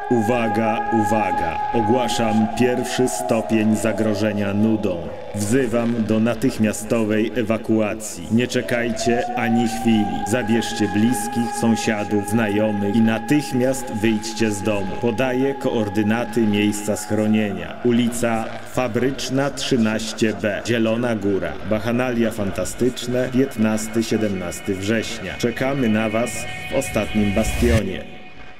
Uwaga, uwaga! Ogłaszam pierwszy stopień zagrożenia nudą. Wzywam do natychmiastowej ewakuacji. Nie czekajcie ani chwili. Zabierzcie bliskich, sąsiadów, znajomych i natychmiast wyjdźcie z domu. Podaję koordynaty miejsca schronienia. Ulica Fabryczna 13B, Zielona Góra. Bachanalia Fantastyczne, 15-17 września. Czekamy na Was w ostatnim bastionie.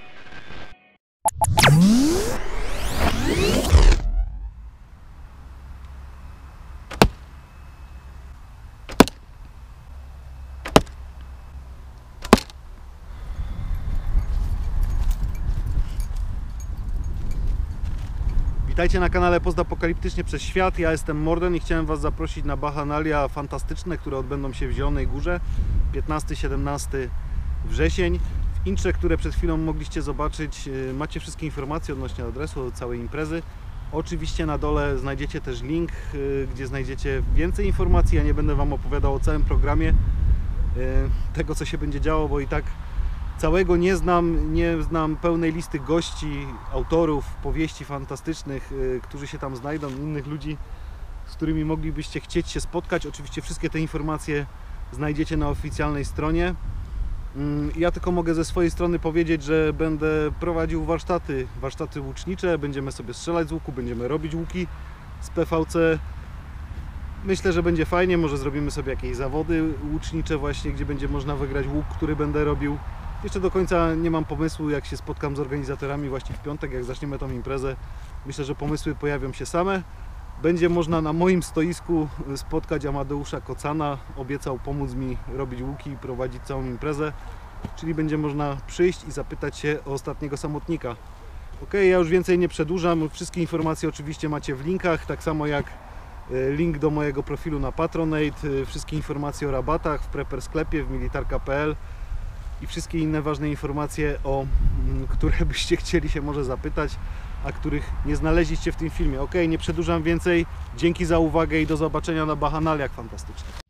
Witajcie na kanale Postapokaliptycznie przez Świat. Ja jestem Morden i chciałem Was zaprosić na Bachanalia Fantastyczne, które odbędą się w Zielonej Górze 15-17 wrzesień. W intrze, które przed chwilą mogliście zobaczyć, macie wszystkie informacje odnośnie adresu całej imprezy. Oczywiście na dole znajdziecie też link, gdzie znajdziecie więcej informacji. Ja nie będę Wam opowiadał o całym programie tego, co się będzie działo, bo i tak całego nie znam pełnej listy gości, autorów, powieści fantastycznych, którzy się tam znajdą, innych ludzi, z którymi moglibyście chcieć się spotkać. Oczywiście wszystkie te informacje znajdziecie na oficjalnej stronie. Ja tylko mogę ze swojej strony powiedzieć, że będę prowadził warsztaty łucznicze, będziemy sobie strzelać z łuku, będziemy robić łuki z PVC. Myślę, że będzie fajnie, może zrobimy sobie jakieś zawody łucznicze właśnie, gdzie będzie można wygrać łuk, który będę robił. Jeszcze do końca nie mam pomysłu, jak się spotkam z organizatorami właśnie w piątek, jak zaczniemy tą imprezę. Myślę, że pomysły pojawią się same. Będzie można na moim stoisku spotkać Amadeusza Kocana. Obiecał pomóc mi robić łuki i prowadzić całą imprezę. Czyli będzie można przyjść i zapytać się o ostatniego samotnika. Ok, ja już więcej nie przedłużam. Wszystkie informacje oczywiście macie w linkach, tak samo jak link do mojego profilu na Patronite. Wszystkie informacje o rabatach w Prepper sklepie, w militarka.pl. I wszystkie inne ważne informacje, o które byście chcieli się może zapytać, a których nie znaleźliście w tym filmie. Ok, nie przedłużam więcej. Dzięki za uwagę i do zobaczenia na Bachanaliach Fantastycznych.